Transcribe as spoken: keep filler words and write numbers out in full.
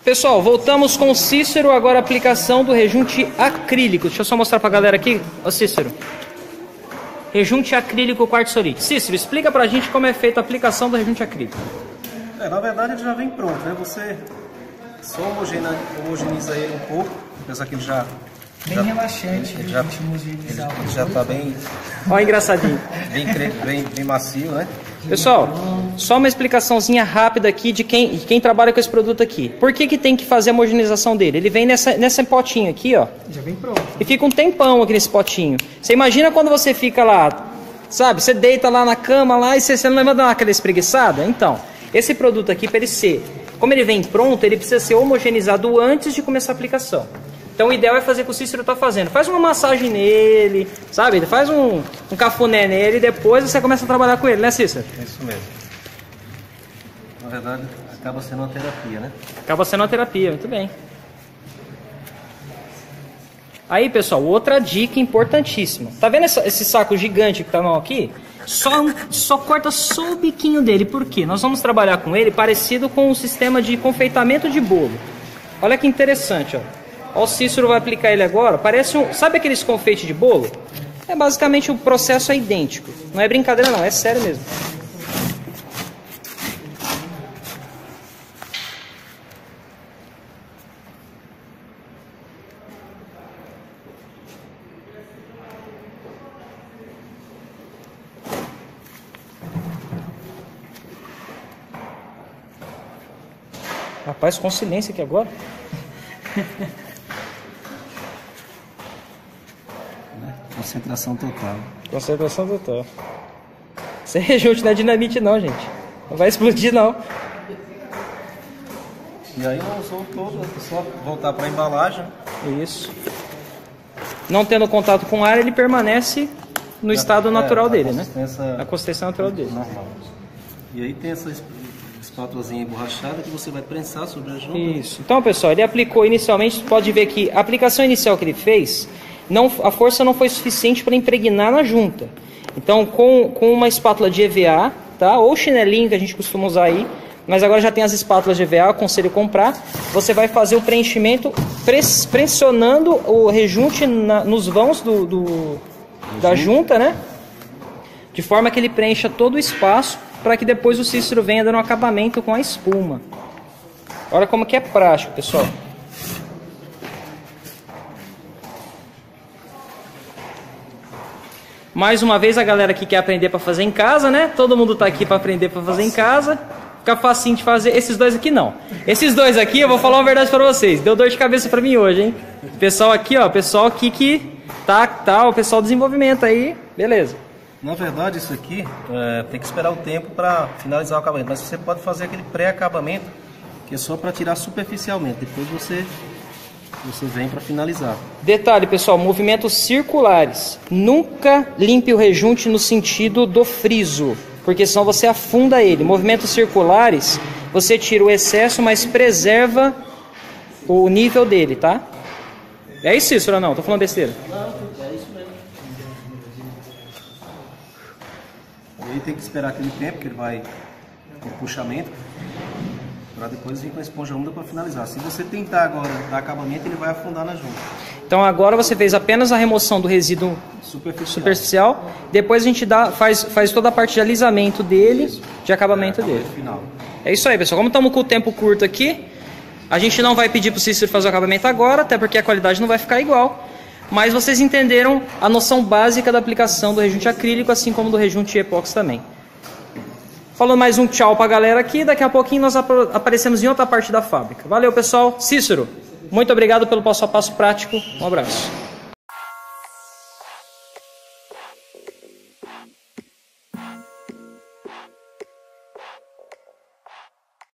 Pessoal, voltamos com o Cícero, agora a aplicação do rejunte acrílico. Deixa eu só mostrar pra galera aqui. Ô Cícero, rejunte acrílico quartzolite. Cícero, explica pra gente como é feita a aplicação do rejunte acrílico. É, na verdade ele já vem pronto, né? Você só homogeniza, homogeniza ele um pouco, apesar que ele já... Bem já, relaxante, ele, já, ele, ele já tá bem... Ó, engraçadinho. Bem, bem, bem macio, né? Pessoal, só uma explicaçãozinha rápida aqui de quem, de quem trabalha com esse produto aqui. Por que que tem que fazer a homogenização dele? Ele vem nessa, nessa potinho aqui, ó. Já vem pronto. E fica um tempão aqui nesse potinho. Você imagina quando você fica lá, sabe? Você deita lá na cama lá e você, você não lembra de dar aquela espreguiçada? Então, esse produto aqui, para ele ser, como ele vem pronto, ele precisa ser homogeneizado antes de começar a aplicação. Então o ideal é fazer o que o Cícero está fazendo. Faz uma massagem nele, sabe? Faz um, um cafuné nele e depois você começa a trabalhar com ele, né, Cícero? É isso mesmo. Na verdade, acaba sendo uma terapia, né? Acaba sendo uma terapia, muito bem. Aí, pessoal, outra dica importantíssima. Tá vendo essa, esse saco gigante que tá não aqui? Só, só corta só o biquinho dele. Por quê? Nós vamos trabalhar com ele parecido com o sistema de confeitamento de bolo. Olha que interessante, ó. Ó, o Cícero vai aplicar ele agora. Parece um... Sabe aqueles confeites de bolo? É basicamente o processo é idêntico. Não é brincadeira não, é sério mesmo. Rapaz, com silêncio aqui agora. Concentração total. Concentração total. Isso é rejunte, não é dinamite não, gente. Não vai explodir não. E aí não usou todo, é só voltar para a embalagem. Isso. Não tendo contato com o ar, ele permanece no estado é, natural a dele, né? A consistência natural dele. Normal. E aí tem essa espátulazinha emborrachada que você vai prensar sobre a junta. Isso. Então, pessoal, ele aplicou inicialmente, você pode ver que a aplicação inicial que ele fez, não, a força não foi suficiente para impregnar na junta. Então, com, com uma espátula de E V A, tá? Ou chinelinho que a gente costuma usar aí, mas agora já tem as espátulas de E V A, aconselho comprar. Você vai fazer o preenchimento pres, pressionando o rejunte na, nos vãos do, do, da junta, né? De forma que ele preencha todo o espaço, para que depois o Cícero venha dando um acabamento com a espuma. Olha como que é prático, pessoal. Mais uma vez a galera que quer aprender para fazer em casa, né? Todo mundo tá aqui para aprender para fazer em casa. Fica facinho de fazer. Esses dois aqui não. Esses dois aqui eu vou falar uma verdade para vocês. Deu dor de cabeça para mim hoje, hein? Pessoal aqui, ó, pessoal aqui que tá, tá, o pessoal do desenvolvimento aí, beleza. Na verdade, isso aqui é, tem que esperar o tempo para finalizar o acabamento. Mas você pode fazer aquele pré-acabamento, que é só para tirar superficialmente. Depois você, você vem para finalizar. Detalhe, pessoal, movimentos circulares. Nunca limpe o rejunte no sentido do friso, porque senão você afunda ele. Movimentos circulares, você tira o excesso, mas preserva o nível dele, tá? É isso, Cícero, ou não? Tô falando besteira? Não, é isso mesmo. E aí tem que esperar aquele tempo que ele vai o puxamento para depois vir com a esponja úmida para finalizar. Se você tentar agora dar acabamento, ele vai afundar na junta. Então agora você fez apenas a remoção do resíduo superficial. superficial. Depois a gente dá, faz, faz toda a parte de alisamento dele, isso. de acabamento é, dele. Final. É isso aí, pessoal. Como estamos com o tempo curto aqui, a gente não vai pedir para o Cícero fazer o acabamento agora, até porque a qualidade não vai ficar igual. Mas vocês entenderam a noção básica da aplicação do rejunte acrílico, assim como do rejunte epóxi também. Falando mais um tchau pra galera aqui, daqui a pouquinho nós ap aparecemos em outra parte da fábrica. Valeu, pessoal. Cícero, muito obrigado pelo passo a passo prático. Um abraço.